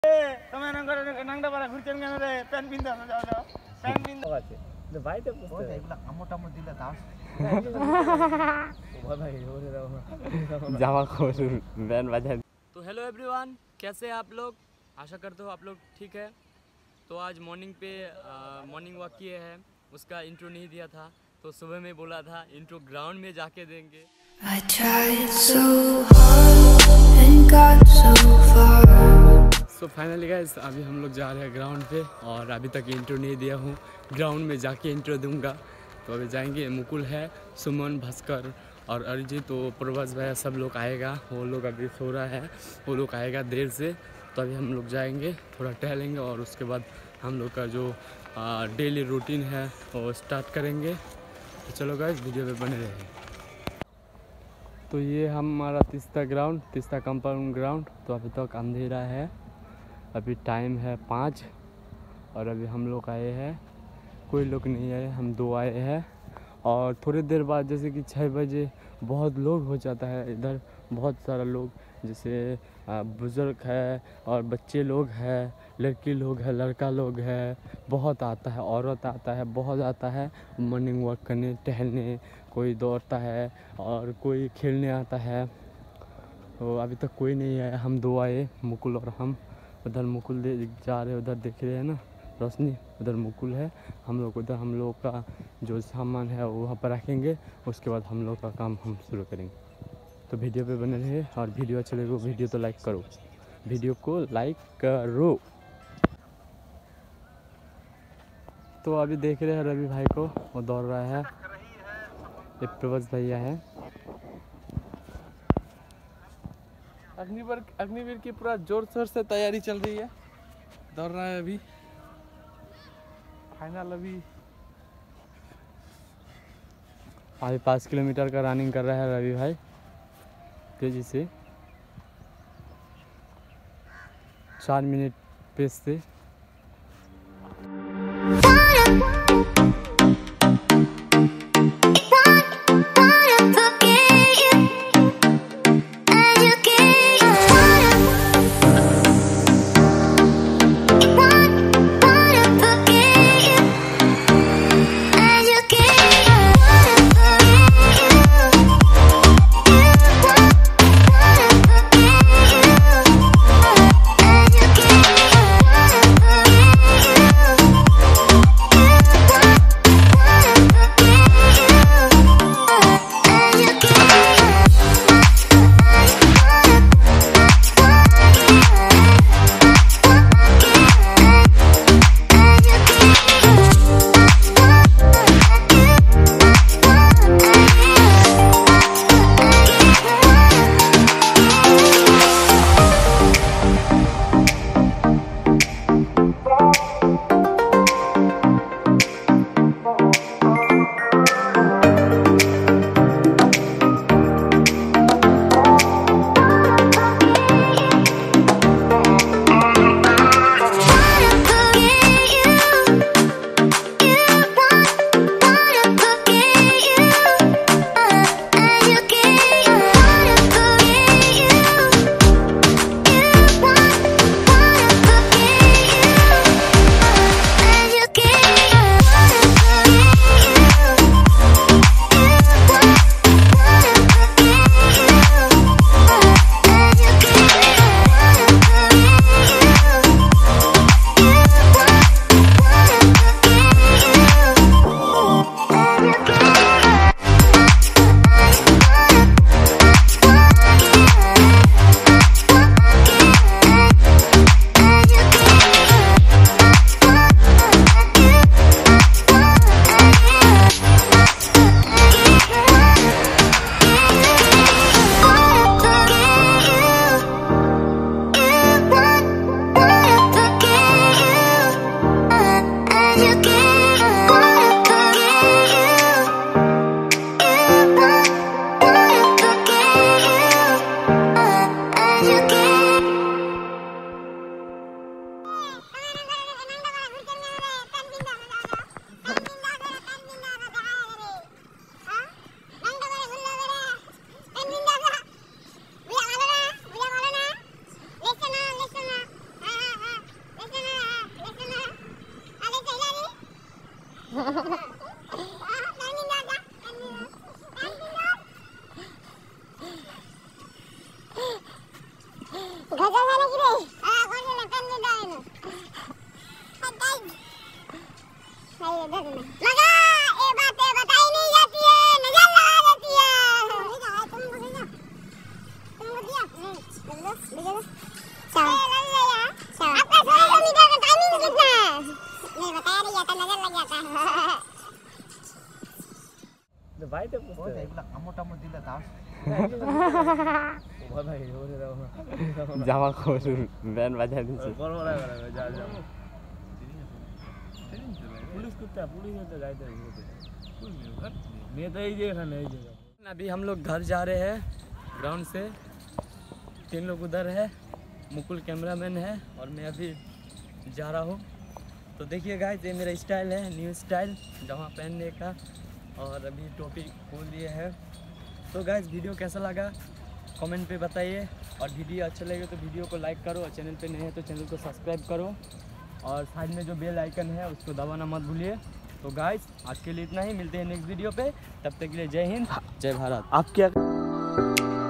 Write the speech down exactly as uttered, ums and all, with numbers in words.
তুমি নাংটা পারা ঘুরছেন কেন রে? প্যান্ট পিনতে যাও যাও প্যান্ট পিনতে আছে ভাই তো বুঝতে এগুলা কামড় টামড় দিলে দাও ओ भाई हो रहा है जावा खोल बैन बजा। तो हेलो एवरीवन, कैसे हैं आप लोग? आशा करते हो आप लोग ठीक है। तो आज मॉर्निंग पे मॉर्निंग वॉक किए हैं, उसका इंट्रो नहीं दिया था तो सुबह में बोला था इंट्रो ग्राउंड में जाके देंगे। I tried so hard and got so far. So finally guys अभी हम लोग जा रहे हैं ग्राउंड पे और अभी तक इंट्रो नहीं दिया हूँ, ग्राउंड में जाके इंट्रो दूंगा। तो अभी जाएंगे, मुकुल है, सुमन, भास्कर और अरिजीत, तो प्रभास भैया सब लोग आएगा। वो लोग अभी सो रहा है, वो लोग आएगा देर से। तो अभी हम लोग जाएंगे, थोड़ा टहलेंगे और उसके बाद हम लोग का जो डेली रूटीन है वो स्टार्ट करेंगे। तो चलो गाइस वीडियो पे बने रहे। तो ये हमारा Teesta ground, Teesta compound ground. तो अभी तक अंधेरा है, अभी टाइम है पाँच और अभी हम लोग आए हैं, कोई लोग नहीं आए, हम दो आए हैं। और थोड़ी देर बाद जैसे कि छः बजे बहुत लोग हो जाता है इधर, बहुत सारा लोग, जैसे बुज़ुर्ग है और बच्चे लोग हैं, लड़की लोग है, लड़का लोग है, बहुत आता है, औरत आता है, बहुत आता है मॉर्निंग वॉक करने, टहलने। कोई दौड़ता है और कोई खेलने आता है। तो अभी तक कोई नहीं आया, हम दो आए, मुकुल और हम। उधर मुकुल दे जा रहे, उधर देख रहे हैं ना रोशनी, उधर मुकुल है। हम लोग उधर हम लोग का जो सामान है वो वहाँ पर रखेंगे, उसके बाद हम लोग का काम हम शुरू करेंगे। तो वीडियो पे बने रहे और वीडियो अच्छा लगे वीडियो तो लाइक करो, वीडियो को लाइक करो। तो अभी देख रहे हैं रवि भाई को, वो दौड़ रहा है। एक प्रभास भैया है। अग्निवीर अग्निवीर की पूरा जोर शोर से तैयारी चल रही है, दौड़ रहा है अभी, फाइनल अभी अभी पाँच किलोमीटर का रनिंग कर रहा है रवि भाई तेजी से, चार मिनट पेस से। भाई तो पूछते हैं আমোটামো দিলে দাও ভাই ওরে দাও জামা খোল ব্যান্ড বাজায় দিচ্ছে বড় বড় করে যা যা पुलिस कुत्ता पुलिस तो जाते हैं मैं तो ये खाने ये अभी हम लोग घर जा रहे हैं ग्राउंड से तीन लोग उधर है मुकुल कैमरामैन है और मैं अभी जा रहा हूँ तो देखिए गाइस ये मेरा स्टाइल है न्यू स्टाइल जहाँ पहनने का और अभी टोपी खोल लिए है तो गाइस वीडियो कैसा लगा कमेंट पे बताइए और वीडियो अच्छा लगे तो वीडियो को लाइक करो और चैनल पे नए हैं तो चैनल को सब्सक्राइब करो और साइड में जो बेल आइकन है उसको दबाना मत भूलिए तो गाइस आज के लिए इतना ही मिलते हैं नेक्स्ट वीडियो पे तब तक के लिए जय हिंद जय भारत आप क्या